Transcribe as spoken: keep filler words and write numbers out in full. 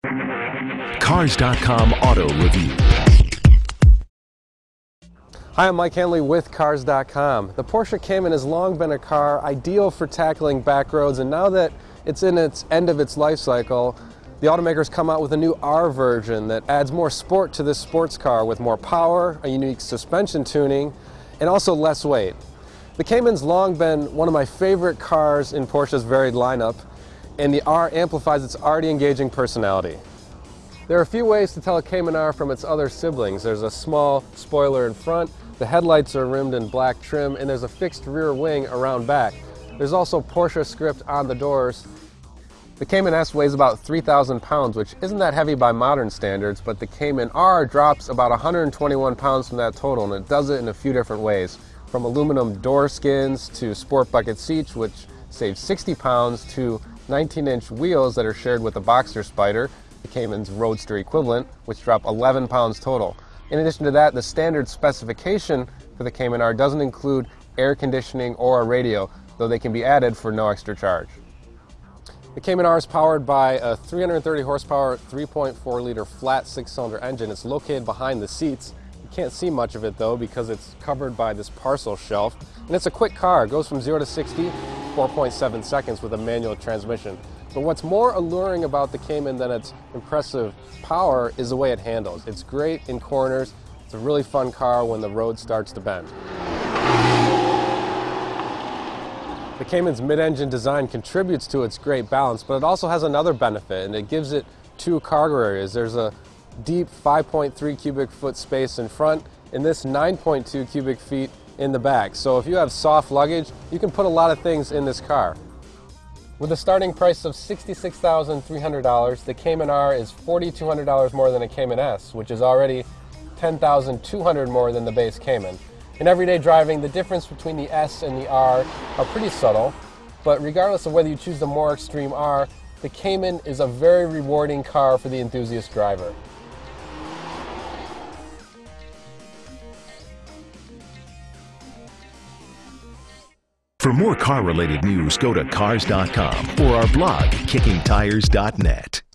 Cars dot com Auto Review. Hi, I'm Mike Hanley with Cars dot com. The Porsche Cayman has long been a car ideal for tackling back roads, and now that it's in its end of its life cycle, the automakers come out with a new R version that adds more sport to this sports car with more power, a unique suspension tuning, and also less weight. The Cayman's long been one of my favorite cars in Porsche's varied lineup, and the R amplifies its already engaging personality. There are a few ways to tell a Cayman R from its other siblings. There's a small spoiler in front, the headlights are rimmed in black trim, and there's a fixed rear wing around back. There's also Porsche script on the doors. The Cayman S weighs about three thousand pounds, which isn't that heavy by modern standards, but the Cayman R drops about one hundred twenty-one pounds from that total, and it does it in a few different ways. From aluminum door skins to sport bucket seats, which save sixty pounds, to nineteen inch wheels that are shared with the Boxster Spyder, the Cayman's roadster equivalent, which drop eleven pounds total. In addition to that, the standard specification for the Cayman R doesn't include air conditioning or a radio, though they can be added for no extra charge. The Cayman R is powered by a three hundred thirty horsepower, three point four liter flat six-cylinder engine. It's located behind the seats. You can't see much of it though because it's covered by this parcel shelf. And it's a quick car. It goes from zero to sixty, four point seven seconds with a manual transmission. But what's more alluring about the Cayman than its impressive power is the way it handles. It's great in corners. It's a really fun car when the road starts to bend. The Cayman's mid-engine design contributes to its great balance, but it also has another benefit, and it gives it two cargo areas. There's a deep five point three cubic foot space in front, and this nine point two cubic feet in the back. So if you have soft luggage, you can put a lot of things in this car. With a starting price of sixty-six thousand three hundred dollars, the Cayman R is four thousand two hundred dollars more than a Cayman S, which is already ten thousand two hundred dollars more than the base Cayman. In everyday driving, the difference between the S and the R are pretty subtle, but regardless of whether you choose the more extreme R, the Cayman is a very rewarding car for the enthusiast driver. For more car-related news, go to Cars dot com or our blog, Kicking Tires dot net.